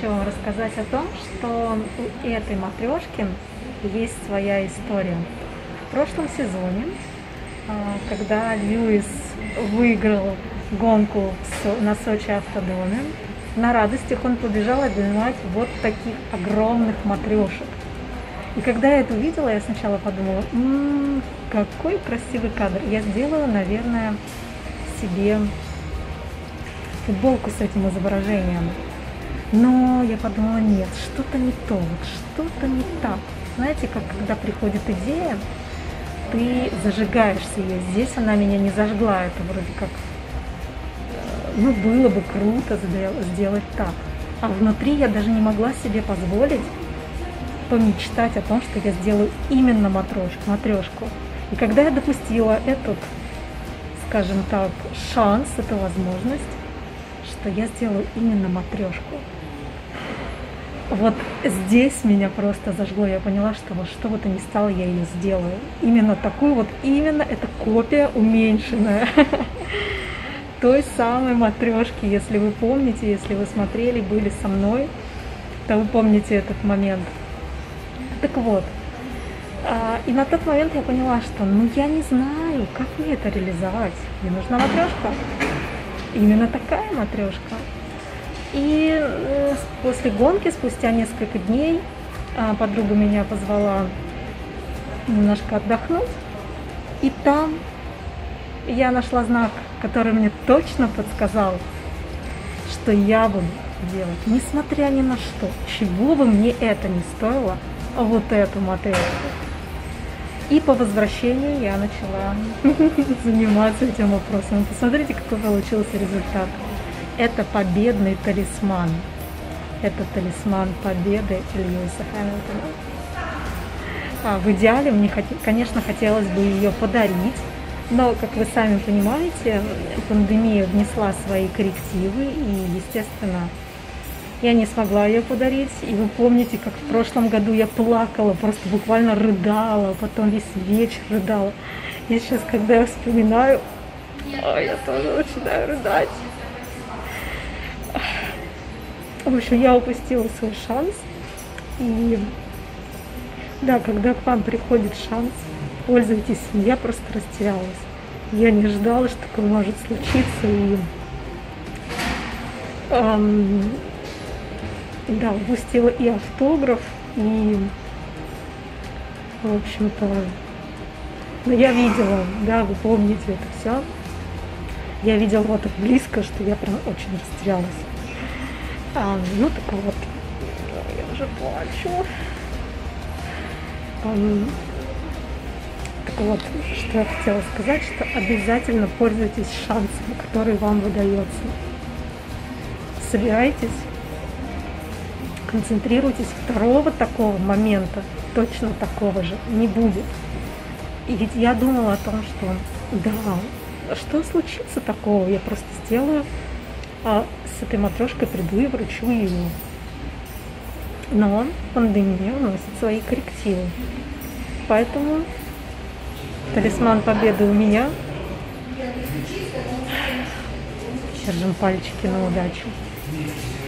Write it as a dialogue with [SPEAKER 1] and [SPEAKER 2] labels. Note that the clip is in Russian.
[SPEAKER 1] хочу вам рассказать о том, что у этой матрешки есть своя история. В прошлом сезоне, когда Льюис выиграл гонку на Сочи автодоме, на радостях он побежал обнимать вот таких огромных матрешек. И когда я это увидела, я сначала подумала, какой красивый кадр. Я сделаю, наверное, себе футболку с этим изображением. Но я подумала, нет, что-то не то, что-то не так. Знаете, как когда приходит идея, ты зажигаешься ее. Здесь она меня не зажгла, это вроде как, было бы круто сделать так. А внутри я даже не могла себе позволить помечтать о том, что я сделаю именно матрешку. И когда я допустила этот, скажем так, шанс, эту возможность, что я сделаю именно матрешку, вот здесь меня просто зажгло. Я поняла, что во что бы то ни стало, я ее сделаю. Именно такую вот, именно эта копия уменьшенная той самой матрешки. Если вы помните, если вы смотрели, были со мной, то вы помните этот момент. Так вот, и на тот момент я поняла, что я не знаю, как мне это реализовать. Мне нужна матрешка. Именно такая матрешка. И после гонки, спустя несколько дней, подруга меня позвала немножко отдохнуть. И там я нашла знак, который мне точно подсказал, что я буду делать, несмотря ни на что, чего бы мне это ни стоило, вот эту матрешку. И по возвращении я начала заниматься этим вопросом. Посмотрите, какой получился результат. Это победный талисман. Это талисман победы Льюиса Хэмилтона. В идеале мне, конечно, хотелось бы ее подарить, но, как вы сами понимаете, пандемия внесла свои коррективы, и, естественно, я не смогла ее подарить. И вы помните, как в прошлом году я плакала, просто буквально рыдала, потом весь вечер рыдала. И сейчас, когда я вспоминаю, я тоже начинаю рыдать. В общем, я упустила свой шанс. И да, когда к вам приходит шанс, пользуйтесь им. Я просто растерялась. Я не ожидала, что такое может случиться. И да, упустила и автограф, и, в общем-то, я видела, да, вы помните это все. Я видела вот так близко, что я прям очень растерялась. Так вот, я уже плачу. Так вот, что я хотела сказать, что обязательно пользуйтесь шансом, который вам выдается. Собирайтесь, концентрируйтесь, второго такого момента, точно такого же, не будет. И ведь я думала о том, что да, что случится такого, я просто сделаю, с этой матрешкой приду и вручу ее. Но пандемия вносит свои коррективы. Поэтому талисман победы у меня. Держим пальчики на удачу.